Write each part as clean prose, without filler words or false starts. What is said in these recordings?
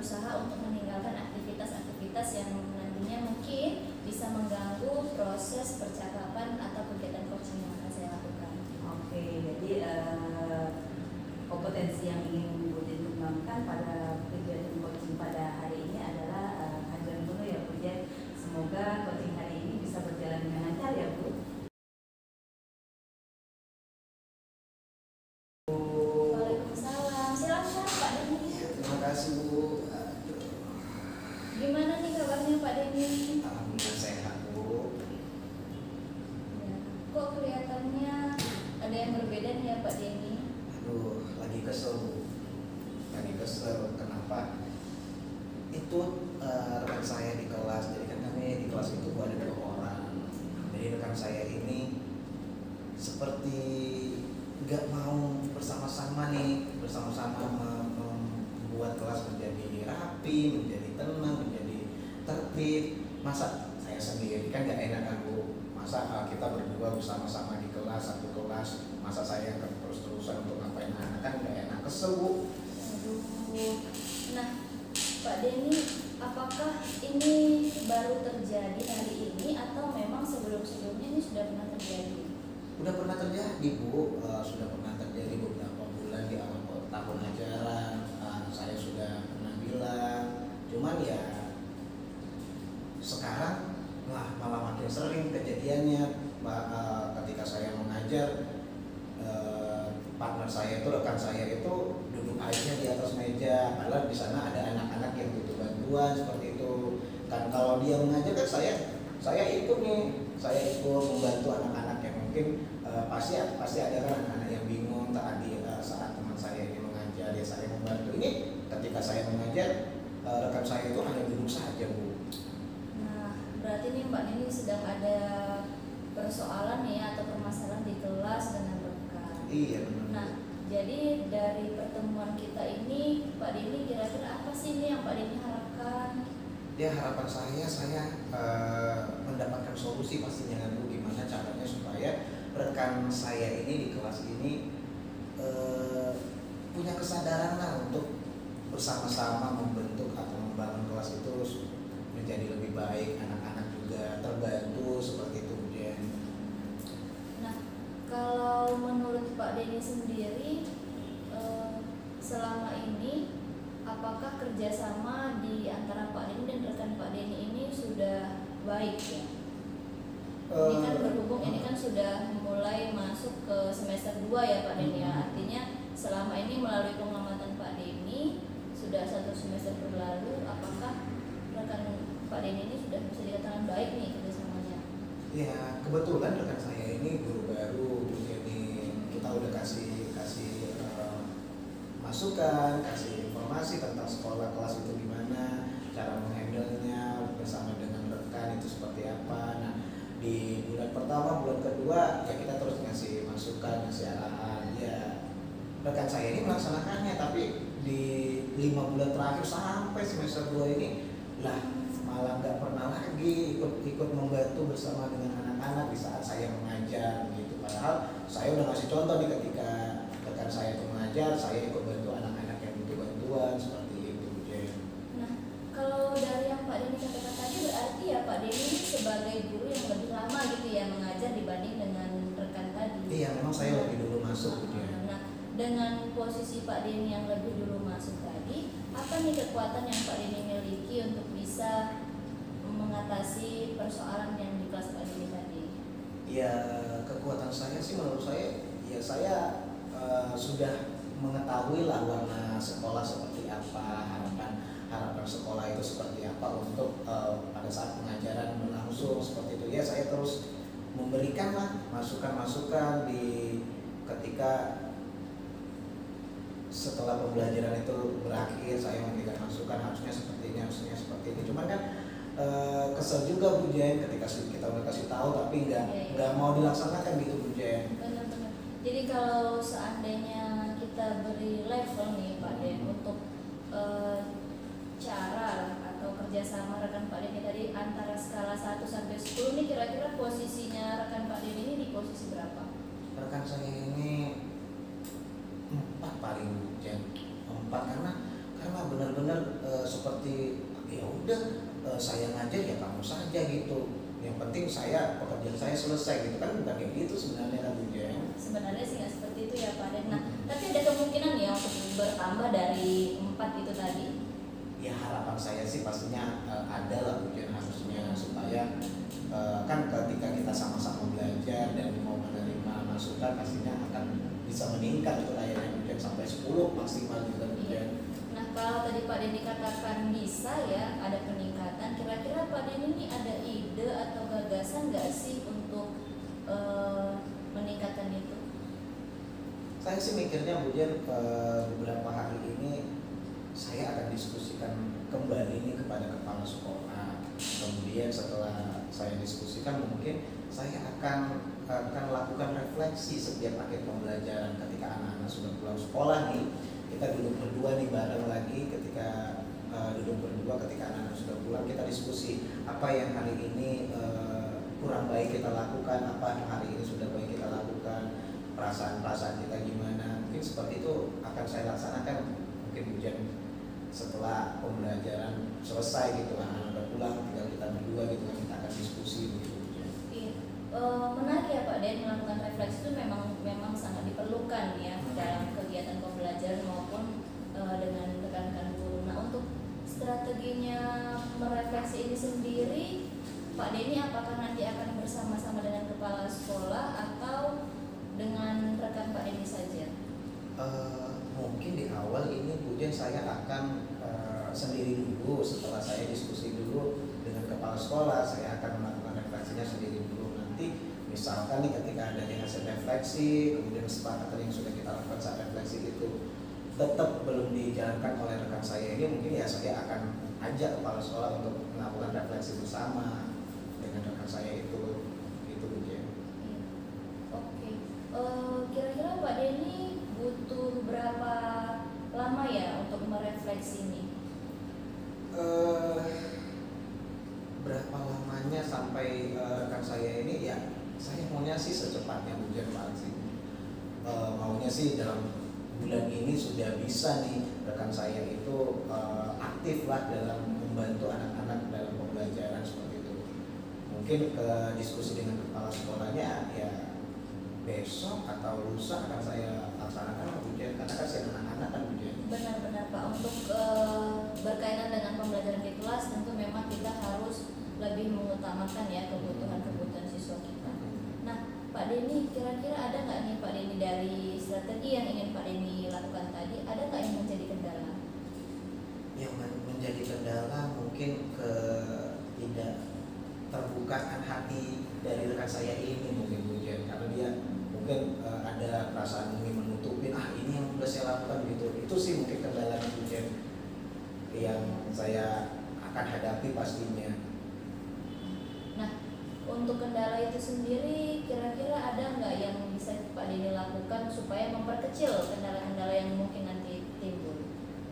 berusaha untuk meninggalkan aktivitas-aktivitas yang nantinya mungkin bisa mengganggu proses percakapan atau kegiatan coaching yang akan saya lakukan. Oke, jadi kompetensi yang ingin Bu Jen kembangkan pada kegiatan coaching pada hari ini adalah hajar dulu ya Bu Jen. Semoga coaching hari ini bisa berjalan dengan lancar ya Bu. Waalaikumsalam. Silakan Pak Denny. Ya, terima kasih Bu. Gimana nih kabarnya Pak Denny? Alhamdulillah sehat Bu. Ya. Kok kelihatannya ada yang berbeda nih ya Pak Denny? Aduh, lagi kesel Bu. Lagi kesel. Kenapa? Itu rekan saya di kelas. Jadi kan kami di kelas itu ada 2 orang. Jadi rekan saya ini seperti nggak mau bersama-sama membuat kelas menjadi rapi, menjadi tenang, menjadi tertib. Masa saya sendiri kan nggak enak kan Bu. Masa kita berdua bersama-sama di kelas, satu kelas, masa saya akan terus-terusan untuk ngapain anak, kan nggak enak, kesel Bu. Aduh. Nah, Pak Denny, apakah ini baru terjadi hari ini atau memang sebelum-sebelumnya ini sudah pernah terjadi? Udah pernah terjadi Bu, sudah pernah terjadi beberapa bulan di awal tahun ajaran. Saya sudah pernah bilang, cuman ya sekarang malah makin sering kejadiannya. Ketika saya mengajar, partner saya itu, rekan saya itu duduk aja di atas meja, padahal di sana ada anak-anak yang butuh bantuan seperti itu. Kan kalau dia mengajar kan saya ikut nih, saya ikut membantu anak-anak yang mungkin pasti ada kan anak-anak yang bingung tadi saat teman saya ini mengajar, ya saya membantu. Ini ketika saya mengajar, rekan saya itu hanya duduk saja Bu. Nah, berarti nih Mbak Denny sedang ada persoalan ya atau permasalahan di kelas dengan rekan. Iya benar. Nah, jadi dari pertemuan kita ini, Pak Denny kira-kira apa sih nih yang Pak Denny harapkan? Ya harapan saya mendapatkan solusi pastinya kan Bu, gimana caranya supaya rekan saya ini di kelas ini punya kesadaran lah untuk bersama-sama membentuk atau membangun kelas itu menjadi lebih baik, anak-anak juga terbantu seperti itu Bu Jen. Nah, kalau menurut Pak Denny sendiri, selama ini apakah kerjasama di antara Pak Denny dan rekan Pak Denny ini sudah baik ya? Ini kan berhubung ini kan sudah mulai masuk ke semester 2 ya Pak Denny ya. Artinya selama ini melalui pengamatan Pak Denny sudah 1 semester berlalu, apakah rekan Pak Denny ini sudah bisa dikatakan baik nih kerjasamanya? Ya kebetulan rekan saya ini guru baru, jadi kita udah kasih masukan, kasih informasi tentang sekolah kelas itu gimana, cara menghandle-nya bersama dengan rekan itu seperti apa. Nah di bulan pertama, bulan kedua ya kita terus ngasih masukan, ngasih arahan. Ya rekan saya ini melaksanakannya, tapi di 5 bulan terakhir sampai semester 2 ini lah malah nggak pernah lagi ikut membantu bersama dengan anak-anak di saat saya mengajar gitu. Padahal saya udah ngasih contoh nih ketika rekan saya itu mengajar, saya ikut bantu anak-anak yang butuh bantuan seperti itu Jen. Nah, kalau dari yang Pak Denny katakan tadi berarti ya Pak Denny ini sebagai guru yang lebih lama gitu ya mengajar dibanding dengan rekan tadi. Iya, memang saya lebih dulu masuk Jen. Nah, dengan posisi Pak Denny yang lebih dulu masuk tadi, apa nih kekuatan yang Pak Denny miliki untuk bisa mengatasi persoalan yang di kelas Pak Denny tadi? Ya kekuatan saya sih menurut saya ya saya sudah mengetahui lah warna sekolah seperti apa, harapan sekolah itu seperti apa untuk pada saat pengajaran berlangsung seperti itu. Ya saya terus memberikan lah masukan-masukan di ketika setelah pembelajaran itu berakhir, saya memberikan masukan harusnya seperti ini, harusnya seperti ini. Cuman kan kesel juga Bu Jen ketika kita udah kasih tahu tapi nggak mau dilaksanakan gitu Bu Jen. Benar-benar. Jadi kalau seandainya kita beri level nih Pak Den untuk cara atau kerjasama rekan Pak Den tadi antara skala 1 sampai 10 nih kira-kira posisinya rekan Pak Den ini di posisi berapa? Rekan saya ini 4 paling Bu Jen, 4 karena benar-benar seperti ya udah saya ngajar ya kamu saja gitu, yang penting pekerjaan saya selesai gitu kan, bukan kayak gitu sebenarnya kan Bu Jen. Sebenarnya sih nggak seperti itu ya Pak Den. Nah, tapi ada kemungkinan ya untuk bertambah dari 4 itu tadi. Ya harapan saya sih pastinya ada lah Bu Jen, harusnya supaya kan ketika kita sama-sama belajar dan mau menerima masukan pastinya akan bisa meningkat itu layarnya Bu Jen, sampai 10 maksimal juga Bu Jen. Nah, kalau tadi Pak Den dikatakan bisa ya ada peningkatan, kira-kira Pak Den ini ada ide atau gagasan nggak sih untuk meningkatkan itu? Saya sih mikirnya Bu Jen, beberapa hari ini saya akan diskusikan kembali ini kepada kepala sekolah. Kemudian setelah saya diskusikan, mungkin saya akan lakukan refleksi setiap akhir pembelajaran ketika anak-anak sudah pulang sekolah nih. Kita duduk berdua nih bareng lagi, ketika anak-anak sudah pulang, kita diskusi apa yang hari ini kurang baik kita lakukan, apa yang hari ini sudah baik kita lakukan, perasaan-perasaan kita gimana. Mungkin seperti itu akan saya laksanakan mungkin hujan setelah pembelajaran selesai gitu, anak-anak udah pulang, tinggal kita berdua gitu kan, kita akan diskusi gitu. Iya. Menarik ya Pak Den, melakukan refleksi itu memang sangat diperlukan ya dalam kegiatan pembelajaran maupun dengan rekan-rekan guru. Nah, untuk strateginya merefleksi ini sendiri, Pak Denny apakah nanti akan bersama-sama dengan kepala sekolah atau dengan rekan Pak Denny saja? Mungkin di awal ini Bu Jen saya akan sendiri dulu. Setelah saya diskusi dulu dengan kepala sekolah, saya akan melakukan refleksinya sendiri dulu. Nanti misalkan nih ketika ada hasil refleksi, kemudian kesepakatan yang sudah kita lakukan saat refleksi itu tetap belum dijalankan oleh rekan saya ini, mungkin ya saya akan ajak kepala sekolah untuk melakukan refleksi bersama dengan rekan saya itu Bu Jen. Oke. Kira-kira Pak Denny butuh berapa lama ya untuk merefleksi ini? Berapa lamanya sampai rekan saya ini ya saya maunya sih secepatnya Bu Jen Pak sih. Maunya sih dalam bulan ini sudah bisa nih rekan saya itu aktif lah dalam membantu anak-anak dalam pembelajaran seperti itu. Mungkin ke diskusi dengan kepala sekolahnya ya besok atau lusa akan saya laksanakan Bu Jen, karena kasih anak-anak kan Bu Jen. Benar-benar Pak, untuk berkaitan dengan pembelajaran di kelas tentu memang kita harus lebih mengutamakan ya kebutuhan siswa kita. Nah Pak Denny, kira-kira ada nggak nih Pak Denny dari strategi yang ingin Pak Denny lakukan tadi, ada nggak yang menjadi kendala? Yang menjadi kendala mungkin tidak terbukaan hati dari rekan saya ini mungkin Bu Jen, karena dia mungkin ada perasaan ingin menutupin ini yang sudah saya lakukan gitu. Itu sih mungkin kendala Bu Jen yang saya akan hadapi pastinya. Nah, untuk kendala itu sendiri kira-kira ada nggak yang bisa Pak Denny lakukan supaya memperkecil kendala-kendala yang mungkin nanti timbul?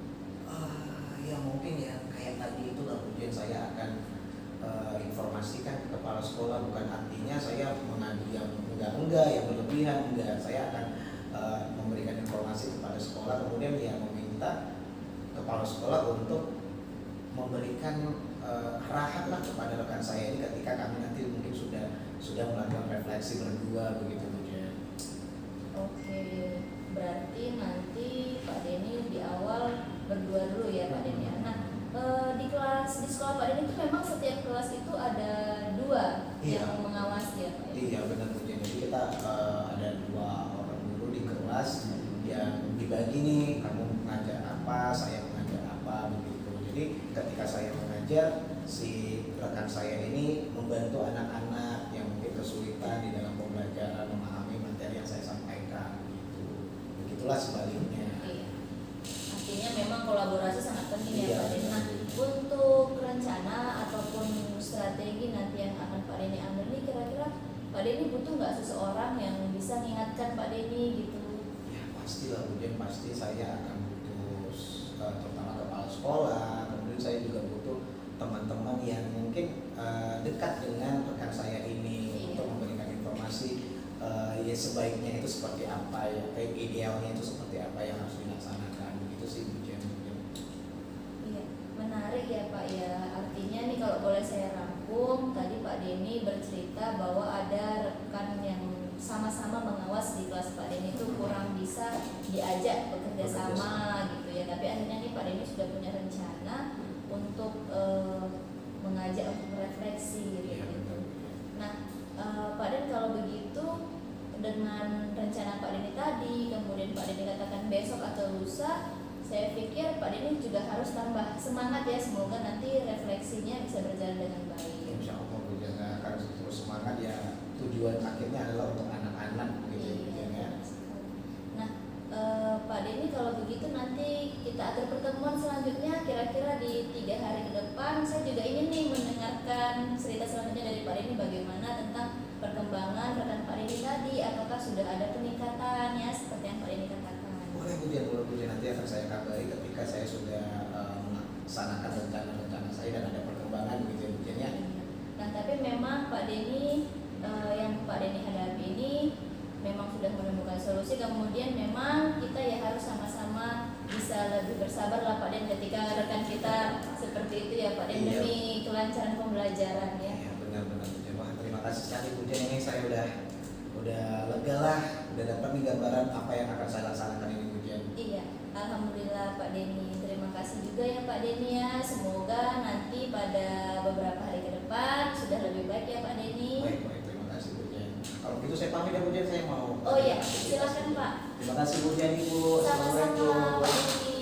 Ya mungkin ya kayak tadi itu lah Bu Jen, saya akan informasikan ke kepala sekolah, bukan artinya saya mengadu yang enggak yang berlebihan, enggak. Saya akan memberikan informasi kepada sekolah, kemudian ya meminta kepala sekolah untuk memberikan arahan lah kepada rekan saya ini ketika kami nanti mungkin sudah melakukan refleksi berdua begitu Bu Jen. Oke, berarti nanti Pak Denny di awal berdua dulu ya Pak Denny. Nah, di sekolah Pak Denny itu memang setiap kelas itu ada 2 yang mengawasi ya Pak? Iya benar Bu Jen. Jadi kita ada 2 orang guru di kelas yang dibagi nih, kamu mengajar apa, saya mengajar apa begitu. Jadi ketika saya mengajar, si rekan saya ini membantu anak-anak yang mungkin kesulitan di dalam pembelajaran memahami materi yang saya sampaikan gitu. Begitulah sebaliknya. Iya. Artinya memang kolaborasi sangat penting ya Iya, Pak Denny. Nah, untuk rencana ataupun strategi nanti yang akan Pak Denny ambil ini, kira-kira Pak Denny butuh nggak seseorang yang bisa mengingatkan Pak Denny gitu? Ya pastilah Bu Jen, pasti saya akan butuh terutama kepala sekolah, kemudian saya juga butuh teman-teman yang mungkin dekat dengan rekan saya ini untuk memberikan informasi ya sebaiknya itu seperti apa ya, idealnya itu seperti apa yang harus dilaksanakan, begitu sih Bu Jen. Iya. Menarik ya Pak ya, artinya nih kalau boleh saya rangkum, tadi Pak Denny bercerita bahwa ada rekan yang sama-sama mengawas di kelas Pak Denny itu kurang bisa diajak bekerja sama gitu ya, tapi akhirnya nih Pak Denny sudah punya rencana untuk mengajak untuk merefleksi gitu. Nah Pak Den, kalau begitu dengan rencana Pak Denny tadi, kemudian Pak Denny katakan besok atau lusa, saya pikir Pak Denny juga harus tambah semangat ya, semoga nanti refleksinya bisa berjalan dengan baik. Insya Allah Bu Jen akan terus semangat ya, tujuan akhirnya adalah untuk anak-anak gitu ya. Nah Pak Denny, kalau begitu nanti kita atur pertemuan selanjutnya kira-kira di 3 hari ke depan. Saya juga ingin nih mendengarkan cerita selanjutnya dari Pak Denny bagaimana tentang perkembangan rekan Pak Denny tadi, apakah sudah ada peningkatan ya seperti yang Pak Denny katakan. Boleh Bu Jen, nanti akan saya kabari ketika saya sudah melaksanakan rencana-rencana saya dan ada perkembangan begitu ya Bu Jen ya. Nah tapi memang Pak Denny yang Pak Denny hadapi ini memang sudah menemukan solusi, kemudian memang kita ya harus sama-sama bisa lebih bersabar lah Pak Den ketika rekan kita seperti itu ya Pak Den, demi kelancaran pembelajaran ya. Iya benar-benar Bu Jen. Wah, terima kasih sekali Bu Jen, ini saya udah lega lah, udah dapat nih gambaran apa yang akan saya laksanakan ini Bu Jen. Iya, alhamdulillah Pak Denny. Terima kasih juga ya Pak Denny ya. Semoga nanti pada beberapa hari ke depan sudah lebih baik ya Pak Denny. Baik, terima kasih Bu Jen. Kalau gitu saya pamit ya Bu Jen, saya mau. Oh iya, silakan Pak. Terima kasih Bu Jen, Ibu. Sama-sama Pak Denny.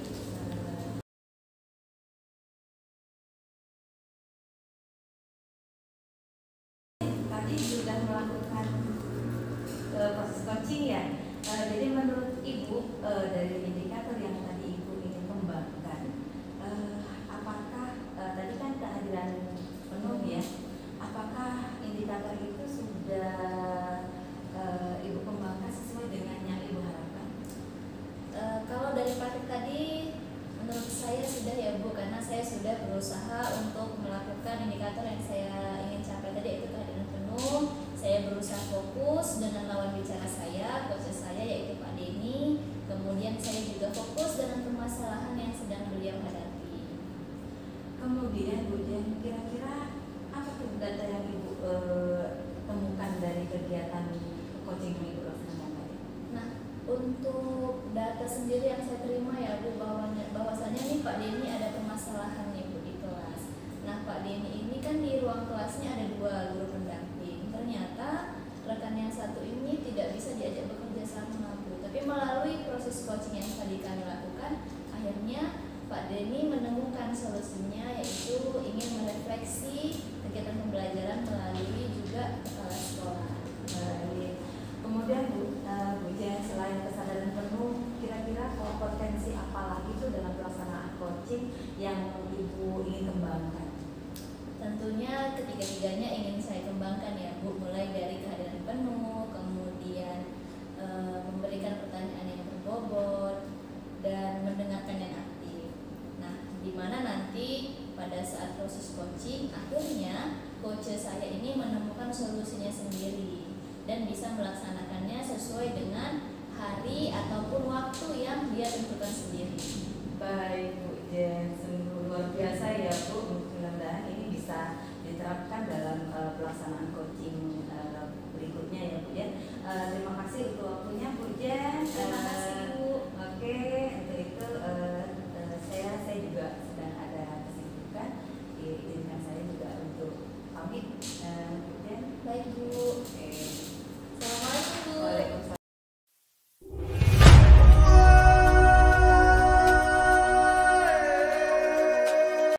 Tadi sudah melakukan proses coaching ya. Jadi menurut Ibu dari indikator yang tadi Ibu ingin kembangkan, apakah tadi kan kehadiran penuh ya, apakah indikator itu sudah Ibu kembangkan sesuai dengan yang Ibu harapkan? Kalau dari praktik tadi menurut saya sudah ya Bu, karena saya sudah berusaha untuk melakukan indikator yang saya ingin capai tadi, yaitu kehadiran penuh. Saya berusaha fokus dengan lawan bicara saya, coach saya yaitu Pak Denny. Kemudian saya juga fokus dengan permasalahan yang sedang beliau hadapi. Kemudian Bu Jen, kira-kira apa tuh data yang Ibu temukan dari kegiatan coaching yang Ibu laksanakan? Nah, untuk data sendiri yang saya terima ya Bu, bahwasanya nih Pak Denny ada permasalahan nih Bu di kelas. Nah Pak Denny ini kan di ruang kelasnya ada 2 guru pendamping. Ternyata rekan yang satu ini tidak bisa diajak bekerja sama Bu. Tapi melalui proses coaching yang tadi kami lakukan, akhirnya Pak Denny menemukan solusinya, yaitu ingin merefleksi kegiatan pembelajaran melalui juga kepala sekolah. Kemudian Bu Jen, selain kesadaran penuh, kira-kira kompetensi apa lagi itu dalam pelaksanaan coaching yang Ibu ingin kembangkan? Tentunya ketiga-tiganya ingin